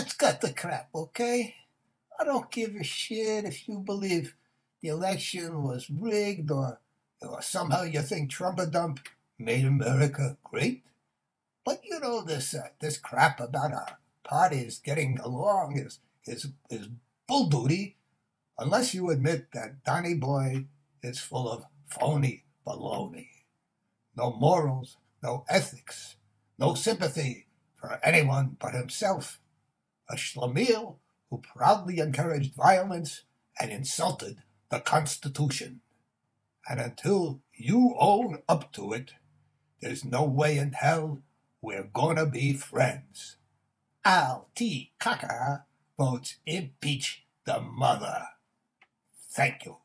let's cut the crap, okay? I don't give a shit if you believe the election was rigged or somehow you think Trump-a-dump made America great. But this crap about our parties getting along is bull duty, unless you admit that Donny Boy is full of phony baloney. No morals, no ethics, no sympathy for anyone but himself. A schlemiel who proudly encouraged violence and insulted the Constitution. And until you own up to it, there's no way in hell we're gonna be friends. Al T. Kacher votes impeach the mother. Thank you.